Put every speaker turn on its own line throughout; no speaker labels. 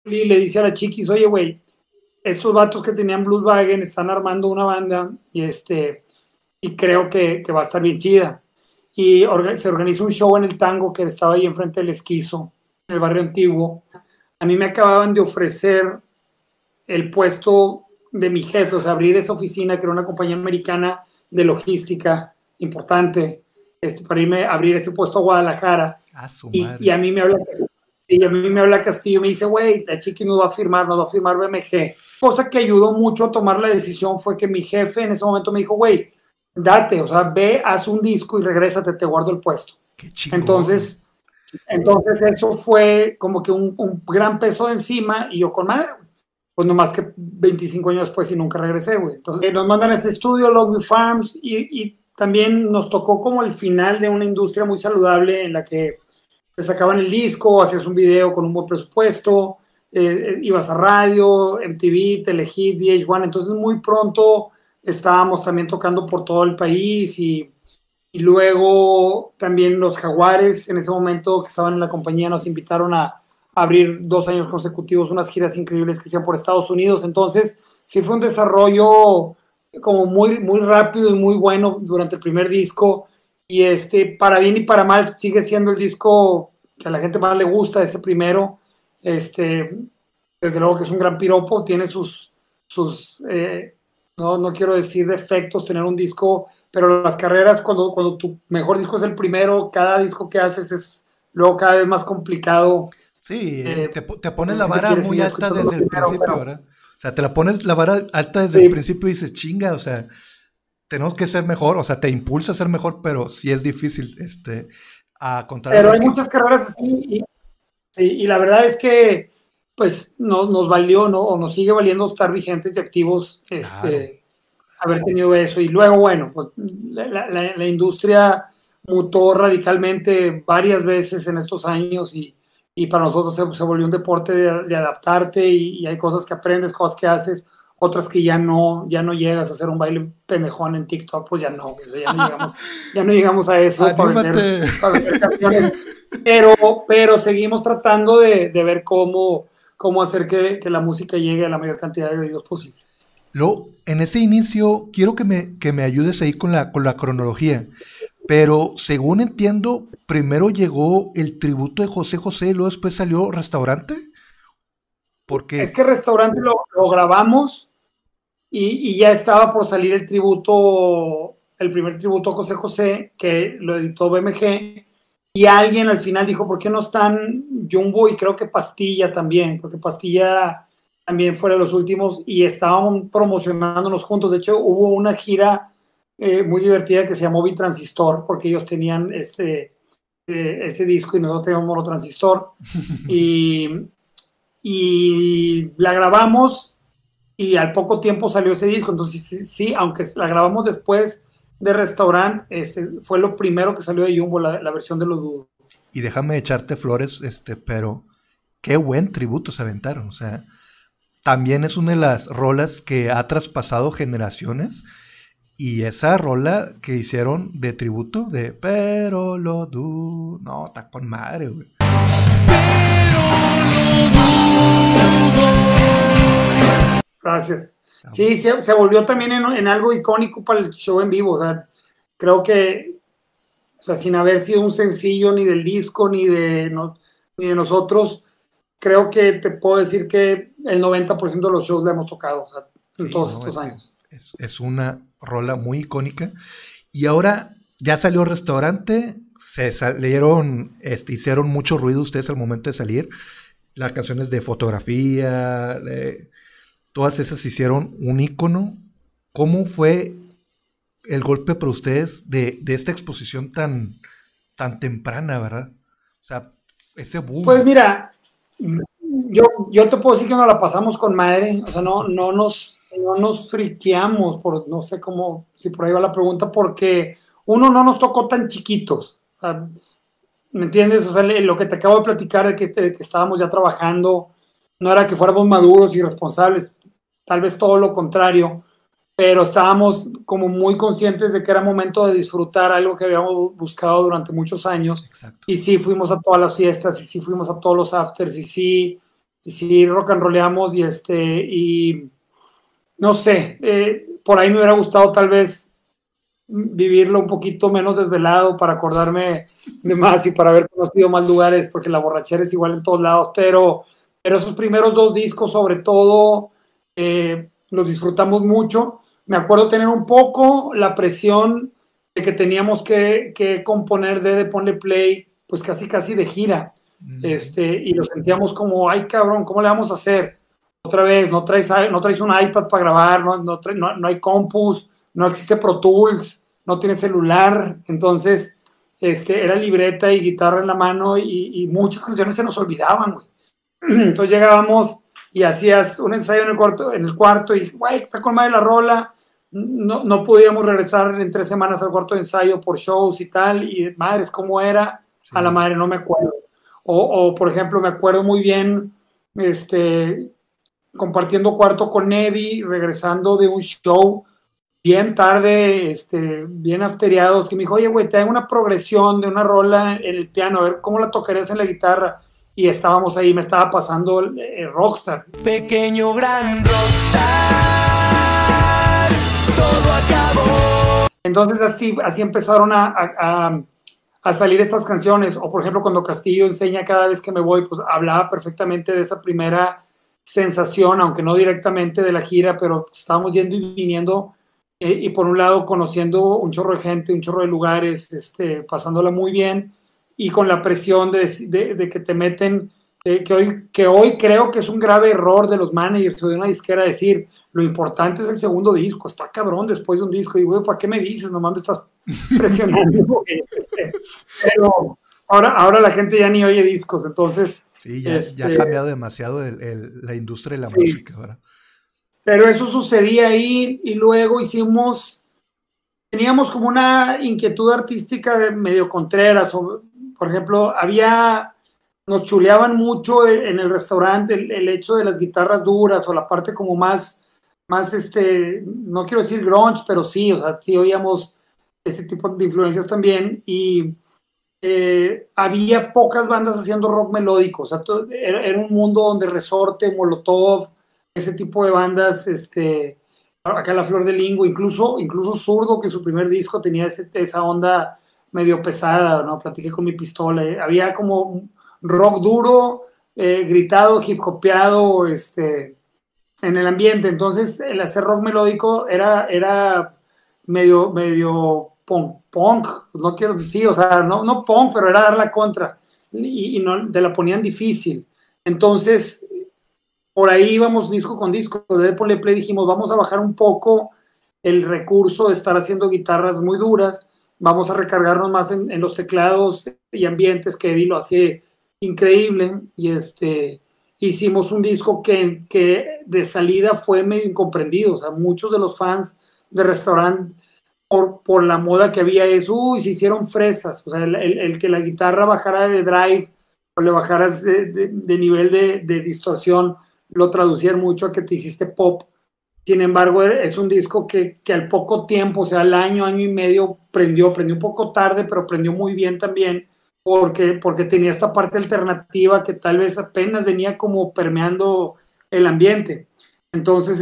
y le dice a la Chiquis, oye, güey, estos vatos que tenían Blueswagen están armando una banda y creo que va a estar bien chida. Y se organiza un show en el Tango que estaba ahí enfrente del Esquizo, en el barrio antiguo. A mí me acababan de ofrecer el puesto de mi jefe, o sea, abrir esa oficina, que era una compañía americana de logística importante, para irme a abrir ese puesto a Guadalajara.
A su
Y
madre.
a mí me habla, y a mí me habla Castillo y me dice, güey, la Chiqui nos va a firmar BMG. Cosa que ayudó mucho a tomar la decisión fue que mi jefe en ese momento me dijo, güey, date, o sea, ve, haz un disco y regrésate, te guardo el puesto.
Qué chingón.
Entonces eso fue como que un gran peso encima y yo con madre, pues nomás que 25 años después y nunca regresé, güey. Entonces nos mandan a este estudio, Longview Farms, y también nos tocó como el final de una industria muy saludable en la que te sacaban el disco, hacías un video con un buen presupuesto, ibas a radio, MTV, Telehit, VH1, entonces muy pronto estábamos también tocando por todo el país y luego también los Jaguares, en ese momento que estaban en la compañía, nos invitaron a abrir 2 años consecutivos unas giras increíbles que hacían por Estados Unidos. Entonces, sí fue un desarrollo como muy, muy rápido y muy bueno durante el primer disco. Y para bien y para mal, sigue siendo el disco que a la gente más le gusta, ese primero. Desde luego que es un gran piropo, tiene sus no quiero decir defectos, tener un disco, pero las carreras, cuando tu mejor disco es el primero, cada disco que haces es luego cada vez más complicado.
Sí,
eh,
te pones
la
la
gente
vara
quiere
muy
seguir
alta
escuchando lo
desde el
primero,
principio,
pero
¿verdad? O sea, te la pones la vara alta desde el
sí,
principio y dices, chinga, o sea, tenemos que ser mejor, o sea, te impulsa a ser mejor, pero sí es difícil, a contrario
pero
de
hay
que,
muchas carreras así y la verdad es que pues nos valió, ¿no? O nos sigue valiendo estar vigentes y activos,
claro,
haber tenido eso. Y luego, bueno, pues, la industria mutó radicalmente varias veces en estos años y para nosotros se volvió un deporte de adaptarte y hay cosas que aprendes, cosas que haces, otras que ya no llegas a hacer un baile pendejón en TikTok, pues ya no, ya no llegamos a eso
anímate.
para vender canciones, pero seguimos tratando de ver cómo hacer que la música llegue a la mayor cantidad de oídos posible.
Luego, en ese inicio, quiero que me ayudes ahí con la cronología. Pero según entiendo, primero llegó el tributo de José José y luego después salió Restaurante.
Es
Porque,
que Restaurante lo grabamos y ya estaba por salir el primer tributo a José José, que lo editó BMG, y alguien al final dijo, ¿por qué no están Jumbo y creo que Pastilla también? Porque Pastilla también fue de los últimos y estábamos promocionándonos juntos. De hecho, hubo una gira muy divertida que se llamó Bitransistor, porque ellos tenían ese disco y nosotros teníamos Monotransistor. Y, y la grabamos y al poco tiempo salió ese disco. Entonces, sí, sí, aunque la grabamos después de Restaurant, fue lo primero que salió de Jumbo, la versión de Los Dudos.
y déjame echarte flores, pero qué buen tributo se aventaron. O sea, también es una de las rolas que ha traspasado generaciones. Y esa rola que hicieron de tributo de Pero lo dudo. No, está con madre, güey.
Gracias. Sí, se volvió también en algo icónico para el show en vivo. O sea, creo que, o sea, sin haber sido un sencillo ni del disco ni de nosotros, creo que te puedo decir que el 90% de los shows la hemos tocado, o sea, en
Sí,
todos
no,
estos años.
es una rola muy icónica. Y ahora ya salió Restaurante, se salieron, hicieron mucho ruido ustedes al momento de salir. Las canciones de fotografía, todas esas hicieron un icono. ¿Cómo fue el golpe para ustedes de esta exposición tan temprana, verdad? O sea, ese
Pues
boom.
mira, yo te puedo decir que nos la pasamos con madre, o sea, no nos friqueamos, no sé cómo, si por ahí va la pregunta, porque uno no nos tocó tan chiquitos, o sea, ¿me entiendes? O sea, lo que te acabo de platicar de que estábamos ya trabajando, no era que fuéramos maduros y responsables, tal vez todo lo contrario, pero estábamos como muy conscientes de que era momento de disfrutar algo que habíamos buscado durante muchos años
Exacto.
y sí fuimos a todas las fiestas y sí fuimos a todos los afters y sí, sí rock and rollamos y no sé, por ahí me hubiera gustado tal vez vivirlo un poquito menos desvelado para acordarme de más y para haber conocido más lugares, porque la borrachera es igual en todos lados, pero esos primeros 2 discos sobre todo los disfrutamos mucho. Me acuerdo tener un poco la presión de que teníamos que componer de Ponle Play, pues casi casi de gira, y lo sentíamos como, ay cabrón, ¿cómo le vamos a hacer? Otra vez, no traes un iPad para grabar, no hay compus, no existe Pro Tools, no tiene celular, entonces era libreta y guitarra en la mano y muchas canciones se nos olvidaban, güey. Entonces llegábamos y hacías un ensayo en el cuarto y, güey, está con madre la rola, no podíamos regresar en 3 semanas al cuarto de ensayo por shows y tal, y madres, ¿cómo era?
Sí.
A la madre, no me acuerdo. O por ejemplo, me acuerdo muy bien, compartiendo cuarto con Eddie, regresando de un show bien tarde, bien afteriados, que me dijo, oye, güey, te hago una progresión de una rola en el piano, a ver cómo la tocarías en la guitarra. Y estábamos ahí, me estaba pasando Rockstar.
Pequeño gran rockstar, todo acabó.
Entonces así empezaron a salir estas canciones. O por ejemplo, cuando Castillo enseña Cada vez que me voy, pues hablaba perfectamente de esa primera sensación, aunque no directamente de la gira, pero estábamos yendo y viniendo, y por un lado conociendo un chorro de gente, un chorro de lugares, pasándola muy bien, y con la presión de que te meten, que hoy creo que es un grave error de los managers o de una disquera decir, lo importante es el segundo disco, está cabrón después de un disco, y güey, ¿para qué me dices? Nomás me estás presionando. Pero ahora la gente ya ni oye discos, entonces...
Sí, ya ha cambiado demasiado la industria de la
Sí.
música ahora.
Pero eso sucedía ahí y luego teníamos como una inquietud artística de medio contreras. Por ejemplo, nos chuleaban mucho en el restaurante el hecho de las guitarras duras o la parte como más, no quiero decir grunge, pero sí, o sea, sí oíamos ese tipo de influencias también y había pocas bandas haciendo rock melódico, o sea, era un mundo donde Resorte, Molotov, ese tipo de bandas, acá La Flor de Lingo, incluso Zurdo, que su primer disco tenía esa onda medio pesada, ¿no? Platiqué con mi pistola, había como un rock duro, gritado, hip hopeado, en el ambiente. Entonces el hacer rock melódico era medio punk, no quiero, sí, o sea, no punk, pero era dar la contra, y no, te la ponían difícil. Entonces, por ahí íbamos disco con disco, de Ponle Play dijimos, vamos a bajar un poco el recurso de estar haciendo guitarras muy duras, vamos a recargarnos más en los teclados y ambientes, que Eddie lo hace increíble, y hicimos un disco que de salida fue medio incomprendido, o sea, muchos de los fans de Restaurant, por la moda que había, se hicieron fresas, o sea, el que la guitarra bajara de drive o le bajaras de nivel de distorsión, lo traducían mucho a que te hiciste pop. Sin embargo, es un disco que al poco tiempo, o sea, al año y medio, prendió un poco tarde, pero prendió muy bien también, porque tenía esta parte alternativa que tal vez apenas venía como permeando el ambiente. Entonces,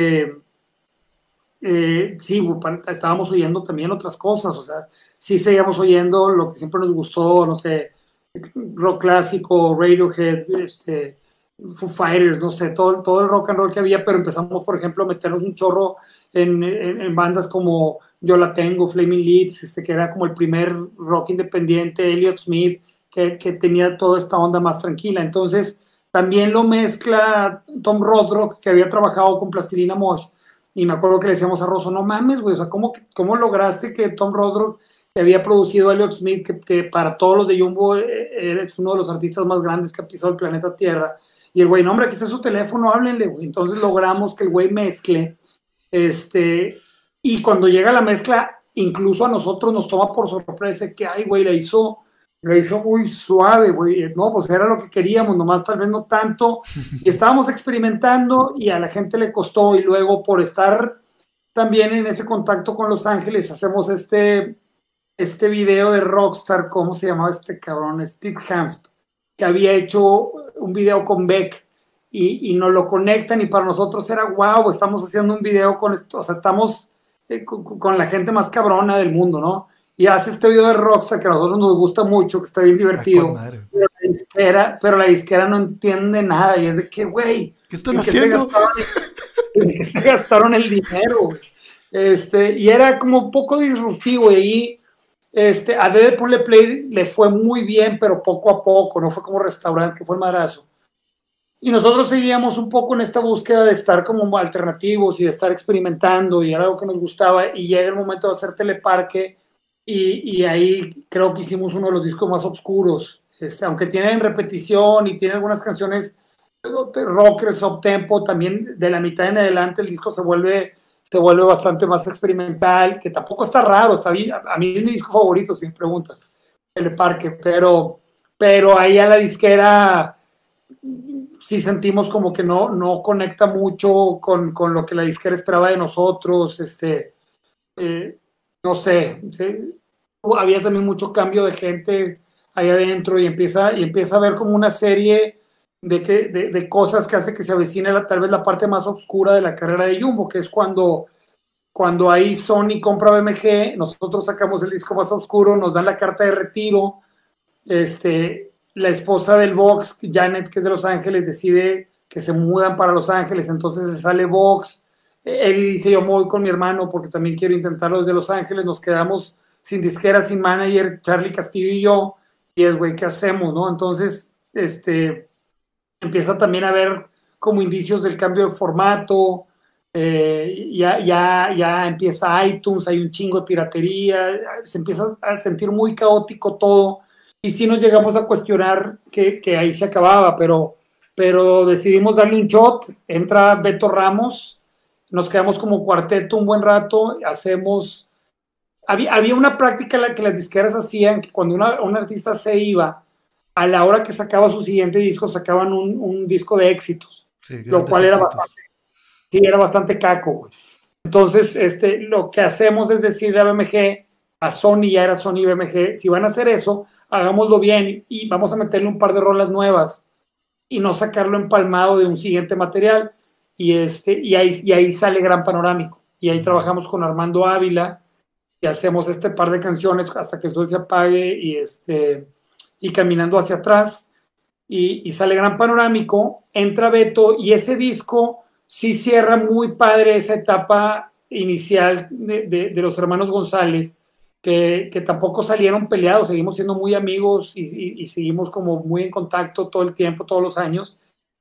sí, estábamos oyendo también otras cosas, o sea, sí seguíamos oyendo lo que siempre nos gustó, no sé, rock clásico, Radiohead, Foo Fighters, no sé, todo el rock and roll que había, pero empezamos, por ejemplo, a meternos un chorro en bandas como Yo La Tengo, Flaming Lips, que era como el primer rock independiente, Elliott Smith, que tenía toda esta onda más tranquila. Entonces, también lo mezcla Tom Rodrock, que había trabajado con Plastilina Mosh, y me acuerdo que le decíamos a Rosso, no mames, güey, o sea, ¿cómo lograste que Tom Rodrock, que había producido a Elliott Smith, que para todos los de Jumbo eres uno de los artistas más grandes que ha pisado el planeta Tierra? Y el güey, no, hombre, aquí está su teléfono, háblenle, güey. Entonces logramos que el güey mezcle, y cuando llega la mezcla, incluso a nosotros nos toma por sorpresa que, ay, güey, la hizo muy suave, güey. No, pues era lo que queríamos, nomás tal vez no tanto. Y estábamos experimentando y a la gente le costó. Y luego, por estar también en ese contacto con Los Ángeles, hacemos este video de Rockstar. ¿Cómo se llamaba este cabrón? Steve Hanft, que había hecho un video con Beck, y nos lo conectan y para nosotros era wow, estamos haciendo un video con esto, o sea, estamos con la gente más cabrona del mundo, ¿no? Y hace este video de Rockstar que a nosotros nos gusta mucho, que está bien divertido, pero la disquera no entiende nada y es de que, güey,
¿qué están haciendo?
¿En qué se gastaron el dinero? Y era como un poco disruptivo y ahí a Dede Ponle Play le fue muy bien, pero poco a poco, no fue como Restaurante, que fue el madrazo. Y nosotros seguíamos un poco en esta búsqueda de estar como alternativos y de estar experimentando y era algo que nos gustaba y llega el momento de hacer Teleparque y ahí creo que hicimos uno de los discos más oscuros, aunque tienen repetición y tiene algunas canciones rockers, up tempo, también de la mitad en adelante el disco se vuelve bastante más experimental, que tampoco está raro, está bien, a mí es mi disco favorito, si me preguntas, Teleparque, pero ahí a la disquera sí sentimos como que no conecta mucho con lo que la disquera esperaba de nosotros, no sé, ¿sí? Había también mucho cambio de gente ahí adentro y empieza a ver como una serie de cosas que hace que se avecine tal vez la parte más oscura de la carrera de Jumbo, que es cuando ahí Sony compra BMG, nosotros sacamos el disco más oscuro, nos dan la carta de retiro, la esposa del Vox, Janet, que es de Los Ángeles, decide que se mudan para Los Ángeles, entonces se sale Vox, Eddie dice yo me voy con mi hermano porque también quiero intentarlo desde Los Ángeles, nos quedamos sin disquera, sin manager, Charlie Castillo y yo, y es güey, ¿qué hacemos? ¿No? Entonces, empieza también a ver como indicios del cambio de formato, ya empieza iTunes, hay un chingo de piratería, se empieza a sentir muy caótico todo, y sí nos llegamos a cuestionar que ahí se acababa, pero decidimos darle un shot, entra Beto Ramos, nos quedamos como cuarteto un buen rato, había una práctica que las disqueras hacían, que cuando un artista se iba, a la hora que sacaba su siguiente disco, sacaban un disco de éxitos, sí, lo cual era bastante caco, güey. Entonces, lo que hacemos es decirle a BMG, a Sony, ya era Sony BMG, si van a hacer eso, hagámoslo bien y vamos a meterle un par de rolas nuevas y no sacarlo empalmado de un siguiente material. Y ahí sale Gran Panorámico. Y ahí trabajamos con Armando Ávila y hacemos este par de canciones hasta que el sol se apague y Caminando hacia atrás. Y sale Gran Panorámico, entra Beto y ese disco sí cierra muy padre esa etapa inicial de los hermanos González, que tampoco salieron peleados, seguimos siendo muy amigos y seguimos como muy en contacto todo el tiempo, todos los años.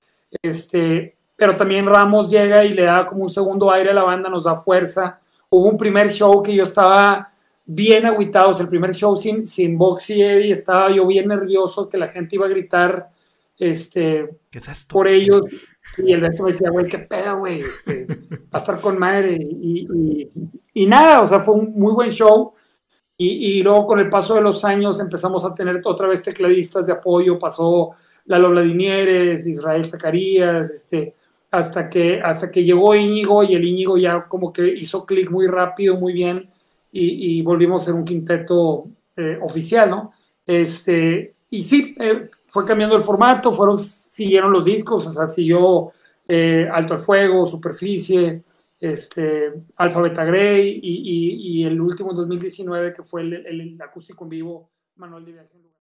Pero también Ramos llega y le da como un segundo aire a la banda, nos da fuerza. Hubo un primer show que yo estaba bien agüitado, el primer show sin Vox y Eddie, estaba yo bien nervioso, que la gente iba a gritar
¿qué es esto?
Por ellos, y el Beto me decía, güey, qué pedo, güey, va a estar con madre, y nada, o sea, fue un muy buen show, y luego con el paso de los años empezamos a tener otra vez tecladistas de apoyo, pasó Lalo Vladimieres, Israel Zacarías, hasta que llegó Íñigo, y el Íñigo ya como que hizo clic muy rápido, muy bien, y volvimos a ser un quinteto oficial, ¿no? Y sí, fue cambiando el formato, siguieron los discos, o sea, siguió Alto al Fuego, Superficie, Alfa Beta Grey y el último en 2019 que fue el acústico en vivo, Manual de Viaje.